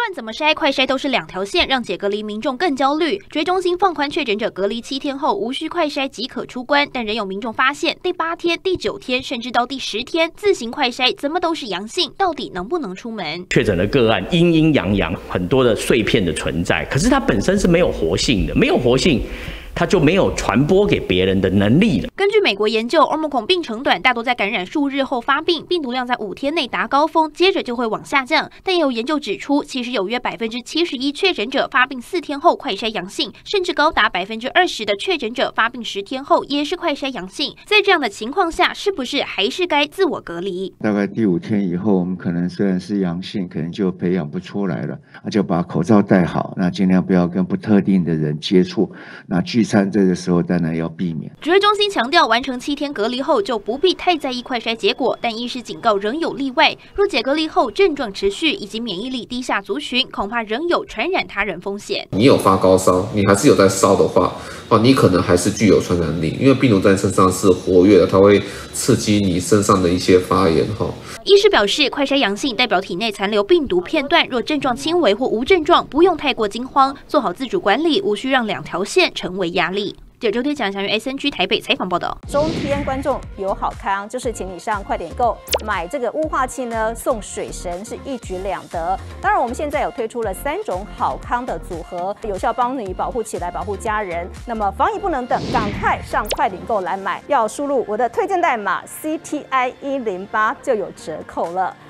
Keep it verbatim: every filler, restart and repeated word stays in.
论怎么筛，快筛都是两条线，让解隔离民众更焦虑。指挥中心放宽确诊者隔离七天后，无需快筛即可出关，但仍有民众发现第八天、第九天，甚至到第十天自行快筛，怎么都是阳性，到底能不能出门？ 确诊的个案阴阴阳阳，很多的碎片的存在，可是它本身是没有活性的，没有活性。 它就没有传播给别人的能力了。 根据美国研究，欧盟孔病程短，大多在感染数日后发病，病毒量在五天内达高峰，接着就会往下降。但也有研究指出，其实有约百分之七十一确诊者发病四天后快筛阳性，甚至高达百分之二十的确诊者发病十天后也是快筛阳性。在这样的情况下，是不是还是该自我隔离？ 大概第五天以后，我们可能虽然是阳性，可能就培养不出来了，那就把口罩戴好，那尽量不要跟不特定的人接触。那聚餐这个时候。 当然要避免。 指挥中心强调，完成七天隔离后就不必太在意快筛结果，但医师警告仍有例外。若解隔离后症状持续以及免疫力低下族群，恐怕仍有传染他人风险。 你有发高烧，你还是有在烧的话，哦，你可能还是具有传染力，因为病毒在身上是活跃的，它会刺激你身上的一些发炎哈。 医师表示，快筛阳性代表体内残留病毒片段，若症状轻微或无症状，不用太过惊慌，做好自主管理，无需让两条线成为压力。 这周天讲祥于 S N G 台北采访报道。 中天观众有好康，就是请你上快点购买这个雾化器呢，送水神是一举两得。当然，我们现在有推出了三种好康的组合，有效帮你保护起来，保护家人。那么防疫不能等，赶快上快点购来买，要输入我的推荐代码 C T I 一零八就有折扣了。